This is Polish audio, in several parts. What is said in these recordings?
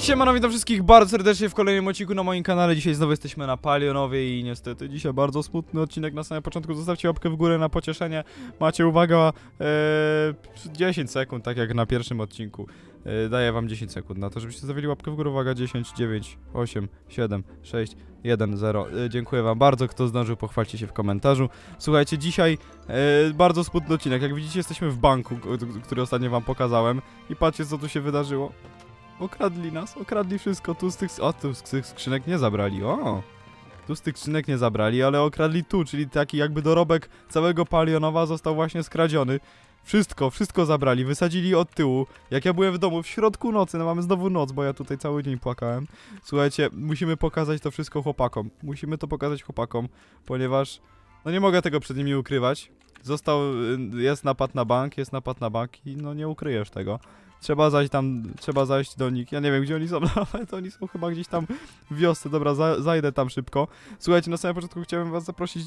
Siemano, witam wszystkich bardzo serdecznie w kolejnym odcinku na moim kanale. Dzisiaj znowu jesteśmy na Palionowie i niestety dzisiaj bardzo smutny odcinek na samym początku. Zostawcie łapkę w górę na pocieszenie. Macie, uwaga, 10 sekund, tak jak na pierwszym odcinku. Daję wam 10 sekund na to, żebyście zostawili łapkę w górę. Uwaga, 10, 9, 8, 7, 6, 1, 0. Dziękuję wam bardzo, kto zdążył, pochwalcie się w komentarzu. Słuchajcie, dzisiaj bardzo smutny odcinek. Jak widzicie, jesteśmy w banku, który ostatnio wam pokazałem. I patrzcie, co tu się wydarzyło. Okradli nas, okradli wszystko, tu z tych skrzynek nie zabrali, tu z tych skrzynek nie zabrali, ale okradli tu, czyli taki jakby dorobek całego Palionowa został właśnie skradziony. Wszystko zabrali, wysadzili od tyłu. Jak ja byłem w domu w środku nocy, no mamy znowu noc, bo ja tutaj cały dzień płakałem. Słuchajcie, musimy pokazać to wszystko chłopakom, ponieważ no nie mogę tego przed nimi ukrywać. Jest napad na bank i no nie ukryjesz tego. Trzeba zajść do nich. Ja nie wiem, gdzie oni są, ale to oni są chyba gdzieś tam w wiosce. Dobra, zajdę tam szybko. Słuchajcie, na samym początku chciałem was zaprosić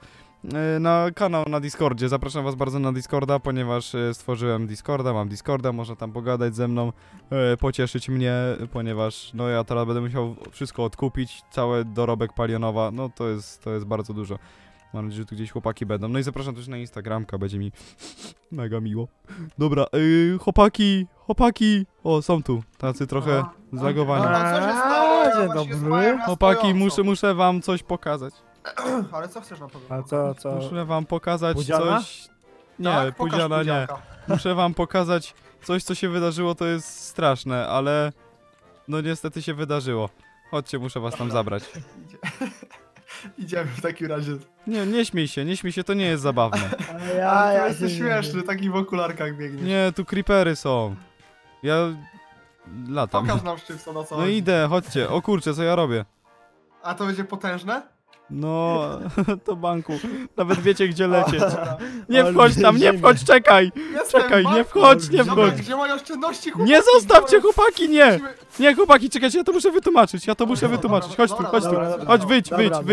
na kanał na Discordzie. Zapraszam was bardzo na Discorda, ponieważ stworzyłem Discorda, mam Discorda, można tam pogadać ze mną, pocieszyć mnie, ponieważ no ja teraz będę musiał wszystko odkupić, cały dorobek Palionowa, no to jest bardzo dużo. Mam nadzieję, że tu gdzieś chłopaki będą. No i zapraszam też na Instagramka, będzie mi mega miło. Dobra, chłopaki. O, są tu, tacy trochę zlagowani. Dzień dobry. Chłopaki, muszę wam coś pokazać. Ale co chcesz nam powiedzieć? A co? Muszę wam pokazać Pudziana? coś... Nie, Tak, Pudziana nie. Muszę wam pokazać coś, co się wydarzyło, to jest straszne, ale... No niestety się wydarzyło. Chodźcie, muszę was tam zabrać. Idziemy w takim razie. Nie śmiej się, to nie jest zabawne. Ja jesteś śmieszny, taki w okularkach biegnie. Nie, tu creepery są. Ja... latam. Pokaż nam szybko na co. No idę, chodźcie. O kurczę, co ja robię? A to będzie potężne? No, to banku. Nawet wiecie, gdzie lecieć. Dobra. Nie wchodź tam, nie wchodź, czekaj! Jestem Czekaj, w nie banku. wchodź, nie Dobra, wchodź! gdzie moje oszczędności, chłopaki? Nie zostawcie, Gdzie moje- chłopaki, nie! Musimy- Nie, chłopaki, czekajcie, ja to muszę wytłumaczyć, Chodź tu, chodź tu. dobra. Chodź, wyjdź.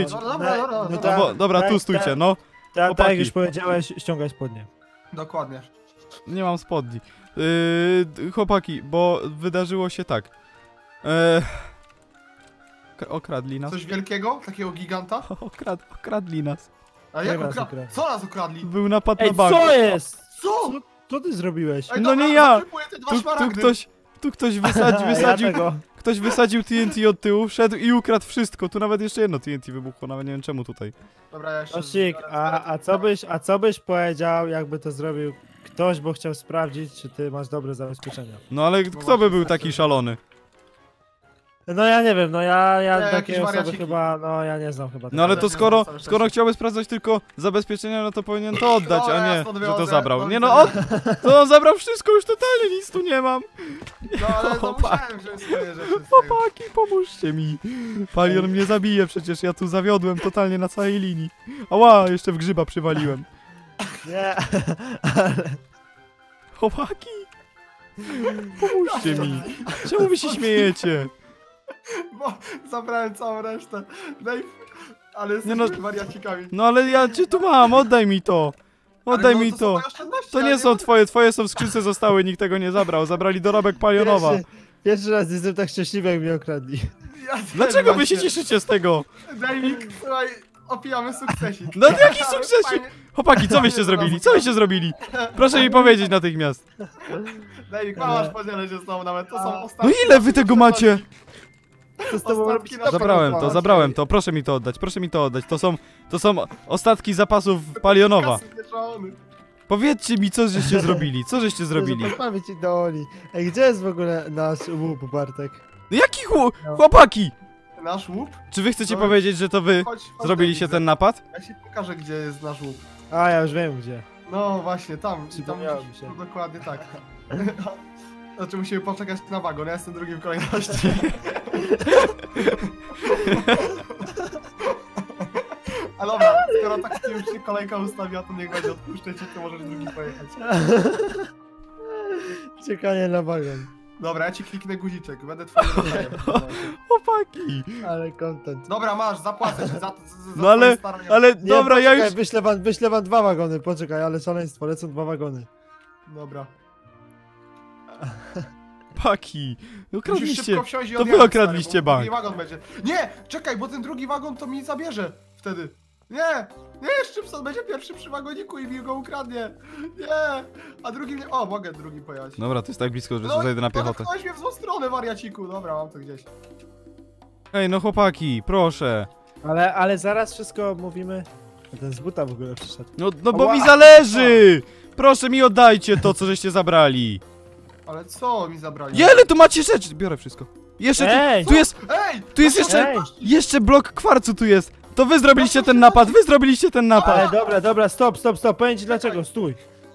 Dobra, tu stójcie, no. Tak Chłopaki. jak już powiedziałeś, ściągaj spodnie. Dokładnie. Nie mam spodni. Chłopaki, bo wydarzyło się tak. Okradli nas. Coś wielkiego? Takiego giganta? Okradli nas. A Jak jak nas ukradli? ukradli? Co nas ukradli? Był napad na Ej, bank. co jest? Co? Co ty zrobiłeś? Ej, No dobra, nie ja. zakrypuję te dwa szmaragdy. Tu ktoś wysadził, tego. ktoś wysadził TNT od tyłu, wszedł i ukradł wszystko. Tu nawet jeszcze jedno TNT wybuchło, nawet nie wiem czemu tutaj. Dobra, ja jeszcze... Osik, a co byś powiedział, jakby to zrobił ktoś, bo chciał sprawdzić, czy ty masz dobre zabezpieczenia? No ale kto by był taki szalony? No ja nie wiem, ja jakieś takie osoby wariaciki. chyba, no ja nie znam chyba. No ale takiego. to nie znam całe skoro szczęście. chciałby sprawdzać tylko zabezpieczenia, no to powinien to oddać, Dobra, a ja nie, stąd że to wychodzę. zabrał. Do Nie no, to on zabrał wszystko, już totalnie nic tu nie mam. No ale no Chłopaki. musiałem wziąć swoje rzeczy. Chłopaki, pomóżcie mi. Palion mnie zabije, przecież ja tu zawiodłem totalnie na całej linii. Ała, jeszcze w grzyba przywaliłem. Nie, Chłopaki, pomóżcie mi. Czemu wy się śmiejecie? Bo zabrałem całą resztę. Dave, ale Nie jesteśmy no- wariacikami. No ale ja cię tu mam, oddaj mi to. Oddaj Ale no, mi są to. moje oszczędności, To ja nie są mam- twoje są w skrzynce zostały, nikt tego nie zabrał. Zabrali dorobek Palionowa. Pierwszy raz jestem tak szczęśliwy, jak mnie okradli. Ja też Dlaczego wy się właśnie. cieszycie z tego? Dajmik, słuchaj, opijamy sukcesik. No jaki sukcesik? Fajnie. Chłopaki, co wyście zrobili? Co wyście zrobili? Proszę mi powiedzieć natychmiast. Dajmik, masz, podzielę się z tobą nawet, to są No ostatnie... ile wy tego macie? Co z tobą Ostatki robić? na Zabrałem to, proszę mi to oddać, To są ostatki zapasów Palionowa. Kasy pieczony. Powiedzcie mi, co żeście zrobili, zrobili? Pozbawię ci do Oli. Ej, gdzie jest w ogóle nasz łup, Bartek? No jaki chłopaki? Nasz łup? Czy wy chcecie No. powiedzieć, że to wy Chodź, zrobiliście Dajmik, ten napad? Ja ci pokażę, gdzie jest nasz łup. A, ja już wiem gdzie. No właśnie, tam. I tam Przypomniało mi się. no, dokładnie tak. Znaczy musimy poczekać na wagon, ja jestem drugi w kolejności. A dobra, skoro tak już się kolejka ustawiła, to niech będzie, odpuszczę ci, to możesz drugi pojechać. Czekanie na wagon. Dobra, ja ci kliknę guziczek, będę twoim rodzajem. Chłopaki. Ale content. Dobra, masz, zapłacę ci za No ale, twoje starania. ale Nie, dobra, ja poczekaj, już... wyślę wam 2 wagony, poczekaj, ale szaleństwo, lecą 2 wagony. Dobra. chłopaki. Musisz Ukradliście. szybko wsiąść i To wy odjechać, okradliście stary, bo bank. drugi wagon będzie. Nie, czekaj, bo ten drugi wagon to mi zabierze wtedy. Nie, Szczypson będzie pierwszy przy wagoniku i mi go ukradnie. Nie, a drugi mnie... O, mogę drugi pojechać. Dobra, to jest tak blisko, że zajdę na piechotę. No, mnie w złą stronę, wariaciku. Dobra, mam to gdzieś. Ej, no chłopaki, proszę. Ale zaraz wszystko mówimy. A ten z buta w ogóle przyszedł. No bo Ała. mi zależy! Proszę mi oddajcie to, co żeście zabrali. Ale co mi zabrali? Jele, tu macie rzeczy! Biorę wszystko. Jeszcze Ej! tu jest, Ej! tu jest jeszcze, Ej! jeszcze blok kwarcu tu jest. To wy zrobiliście ten napad, wy zrobiliście ten napad. Ale dobra, stop. Powiem ci dlaczego, stój.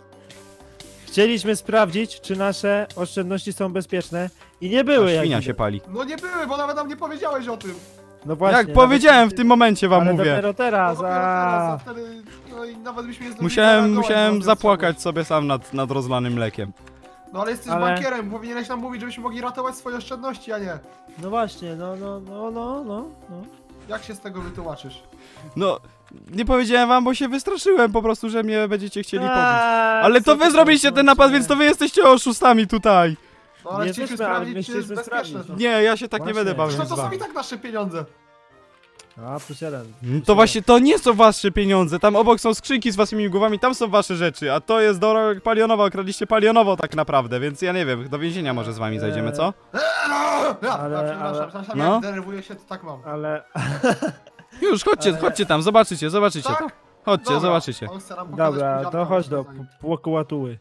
Chcieliśmy sprawdzić, czy nasze oszczędności są bezpieczne i nie były. A jak świnia widać. się pali. No nie były, bo nawet nam nie powiedziałeś o tym. No właśnie. Jak powiedziałem w tym momencie wam ale mówię. dopiero No teraz, dopiero teraz, a a. wtedy, no i nawet byśmy nie zdążyli zareagować, Musiałem bo zapłakać sobie sam nad rozlanym mlekiem. No ale jesteś Ale- bankierem, powinieneś nam mówić, żebyśmy mogli ratować swoje oszczędności, a nie. No właśnie, no. Jak się z tego wytłumaczysz? No, nie powiedziałem wam, bo się wystraszyłem po prostu, że mnie będziecie chcieli pobić. Eee, Ale co to wy ty zrobiliście tam ten napad, znaczy? więc to wy jesteście oszustami tutaj. No ale Nie chcieliśmy jesteśmy, ale sprawdzić, czy jest chcieliśmy bezpieczne sprawdzić. to. Nie, ja się tak nie Właśnie. będę bawił Zresztą z to są wami. i tak nasze pieniądze. A, plus jeden. To właśnie, to nie są wasze pieniądze, tam obok są skrzynki z waszymi głowami, tam są wasze rzeczy, a to jest dorobek Palionowa, okradliście Palionowo tak naprawdę, więc ja nie wiem, do więzienia może z wami zajdziemy, co? Przepraszam, No. jak denerwuję się, to tak mam. Ale. Już, chodźcie tam, zobaczycie Tak? to. Chodźcie, Dobra. zobaczycie. On chce nam pokazać Dobra, buziaka, to chodź do moim zdaniem. płokułatuły.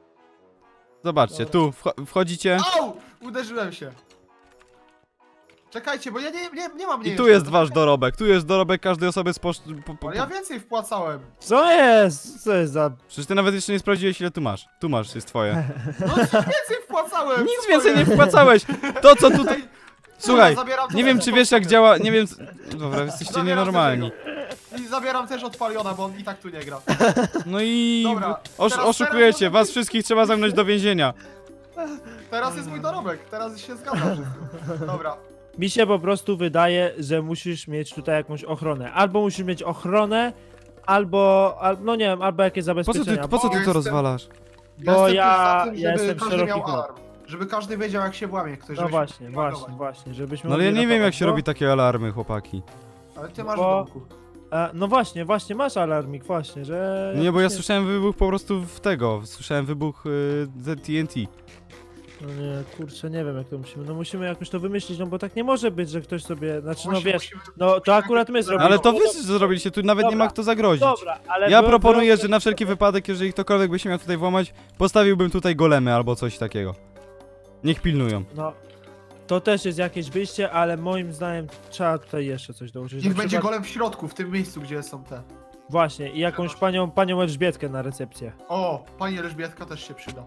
Zobaczcie, tu wchodzicie Au! Uderzyłem się. Czekajcie, bo ja nie mam i tu jest wasz dorobek, tu jest dorobek każdej osoby z Ale ja więcej wpłacałem. Co jest? Co jest za. Przecież ty nawet jeszcze nie sprawdziłeś ile tu masz. Tu masz, jest twoje. No więcej wpłacałem. Nic co więcej to nie jest? wpłacałeś! To co tutaj... Ej, Słuchaj, zabieram to nie wiem też czy od wiesz jak Paliona. działa, nie wiem... Dobra, jesteście Zabieram nienormalni. też I zabieram też od Paliona, bo on i tak tu nie gra. No i... Dobra, teraz Oszukujecie, może was być- wszystkich trzeba zamknąć do więzienia. Teraz jest mój dorobek, teraz się zgadza wszystko. Dobra. Mi się po prostu wydaje, że musisz mieć tutaj jakąś ochronę. Albo musisz mieć ochronę, albo no nie wiem, albo jakieś Po zabezpieczenia. co ty to jestem- rozwalasz? Bo Jestem ja- też za tym, ja żeby jestem każdy szeroki miał chłop. alarm. Żeby każdy wiedział jak się włamie ktoś. No żebyśmy właśnie, mogli właśnie, reagować. właśnie, żebyśmy No ale ja mogli nie wiem jak ratować, się bo- robi takie alarmy, chłopaki. Ale ty masz Bo- w domku. No właśnie, masz alarmik, właśnie, że... Nie, bo ja słyszałem wybuch po prostu w tego, słyszałem wybuch TNT. No nie, kurczę, nie wiem jak to musimy, no musimy jakoś to wymyślić, no bo tak nie może być, że ktoś sobie, znaczy no Właśnie wiesz, musimy- no to akurat my zrobiliśmy. Ale to wy zrobiliście, tu nawet nie ma Dobra, kto zagrozić. Dobra, ale Ja było- proponuję, było- że na wszelki wypadek, jeżeli ktokolwiek by się miał tutaj włamać, postawiłbym tutaj golemy albo coś takiego. Niech pilnują. No, to też jest jakieś wyjście, ale moim zdaniem trzeba tutaj jeszcze coś dołożyć. Niech Na będzie przykład- golem w środku, w tym miejscu, gdzie są te. Właśnie, i jakąś panią Elżbietkę na recepcję. O, pani Elżbietka też się przyda.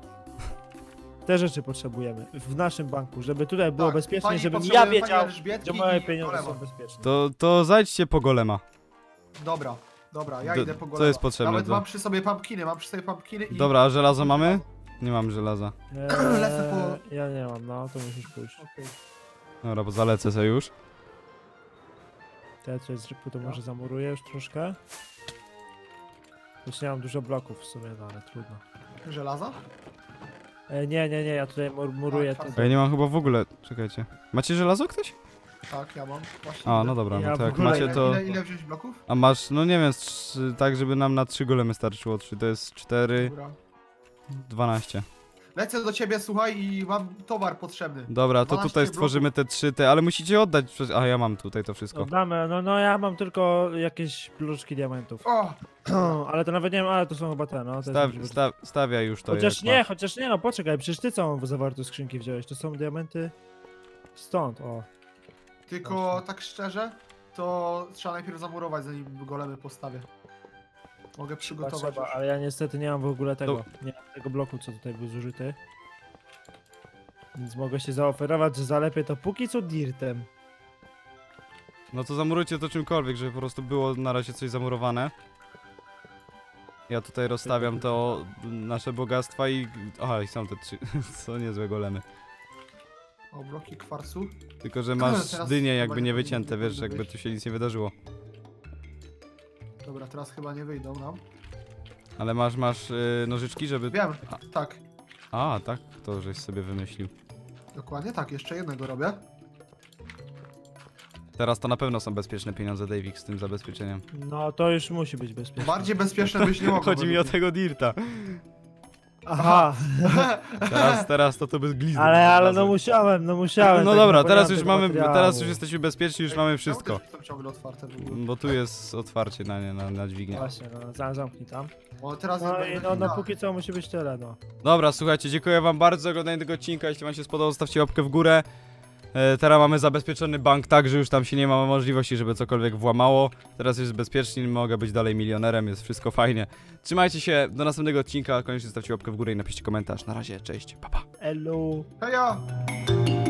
Te rzeczy potrzebujemy w naszym banku, żeby tutaj było Tak, bezpiecznie, pani żebym potrzebuje ja pani wiedział, Elżbietki że moje i pieniądze golema. są bezpieczne. To zajdźcie po golema. Dobra, ja Do- idę po golema. co jest potrzebne Nawet do- mam przy sobie pumpkiny i... Dobra, a żelazo mamy? Nie mam żelaza. Lecę Ja nie mam, no to musisz pójść. Okej. Dobra, bo zalecę sobie już. To ja tutaj z rypu to może zamuruję już troszkę. Już nie mam dużo bloków w sumie, no ale trudno. Żelaza? Nie, ja tutaj muruję Tak, to. tak. A ja nie mam chyba w ogóle, czekajcie. Macie żelazo ktoś? Tak, ja mam. Właśnie A, idę. no dobra, Ja no w to jak ogóle macie to... Ile wziąć bloków? A masz, no nie wiem, tak żeby nam na 3 golemy starczyło. 3 to jest 4, Dobra. 12. Lecę do ciebie, słuchaj, i mam towar potrzebny. Dobra, to 12 tutaj stworzymy te 3, ale musicie oddać przez... A ja mam tutaj to wszystko. Oddamy, no ja mam tylko jakieś pluszki diamentów. O! Ale to nawet nie wiem, ale to są chyba te, no. To jest Stawiaj już to. chociaż nie, no poczekaj, przecież ty całą zawartość skrzynki wziąłeś, to są diamenty stąd, o. Tylko Właśnie. tak szczerze, to trzeba najpierw zamurować, zanim golemy postawię. Mogę przygotować Trzeba, już. ale ja niestety nie mam w ogóle tego, nie mam tego bloku, co tutaj był zużyty. Więc mogę się zaoferować, że zalepię to póki co dirtem. No to zamurujcie to czymkolwiek, żeby po prostu było na razie coś zamurowane. Ja tutaj rozstawiam to nasze bogactwa i... Aha, i są te 3. Co niezłe golemy. O, bloki kwarcu. Tylko, że masz Teraz dynie jakby chyba nie nie wycięte, powinny wiesz, jakby wyjść. tu się nic nie wydarzyło. Dobra, teraz chyba nie wyjdą nam. Ale masz nożyczki, żeby... Wiem, tak. A, tak? To żeś sobie wymyślił. Dokładnie tak, jeszcze jednego robię. Teraz to na pewno są bezpieczne pieniądze, Davik, z tym zabezpieczeniem. No to już musi być bezpieczne. Bardziej bezpieczne być nie mogło. Chodzi mi o tego dirta. Aha, Teraz to bez glizdy. ale no musiałem. No tak dobra, na teraz początek już mamy, materiału. teraz już jesteśmy bezpieczni, już mamy wszystko. Czemu te drzwi są ciągle otwarte w ogóle? Bo tu jest otwarcie na dźwignię. Właśnie, no zamknij tam. O, teraz No jednak i no da. póki co musi być tyle, no. Dobra, słuchajcie, dziękuję wam bardzo za oglądanie tego odcinka. Jeśli wam się spodobał, zostawcie łapkę w górę. Teraz mamy zabezpieczony bank tak, że już tam się nie ma możliwości, żeby cokolwiek włamało. Teraz jest bezpiecznie, mogę być dalej milionerem, jest wszystko fajnie. Trzymajcie się, do następnego odcinka. Koniecznie zostawcie łapkę w górę i napiszcie komentarz. Na razie, cześć, pa pa. Elu. Heja!